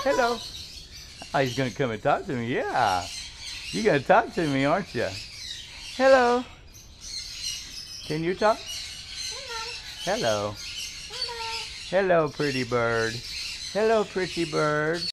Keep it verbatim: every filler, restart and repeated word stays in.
Hello. Oh, he's gonna come and talk to me. Yeah. You're gonna talk to me, aren't you? Hello. Can you talk? Hello. Hello, pretty bird. Hello, pretty bird.